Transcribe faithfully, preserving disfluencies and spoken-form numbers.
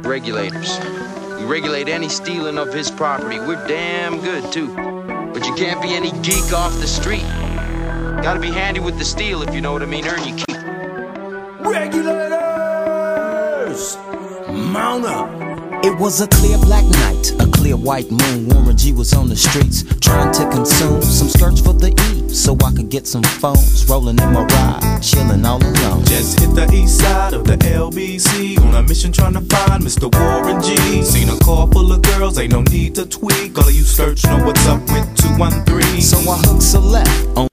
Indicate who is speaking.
Speaker 1: regulators. We regulate any stealing of his property. We're damn good, too. But you can't be any geek off the street. Gotta be handy with the steel, if you know what I mean. Earn your keep.
Speaker 2: Regulators! Mount up!
Speaker 3: It was a clear black night, a clear white moon. Warren G was on the streets, trying to consume some skirts for the E, so I could get some phones. Rolling in my ride, chilling all alone.
Speaker 2: Just hit the east side of the L B C on a mission trying to find Mister Warren G. Seen a car full of girls, ain't no need to tweak. All of you search know what's up with two one three.
Speaker 3: So I hooked a left on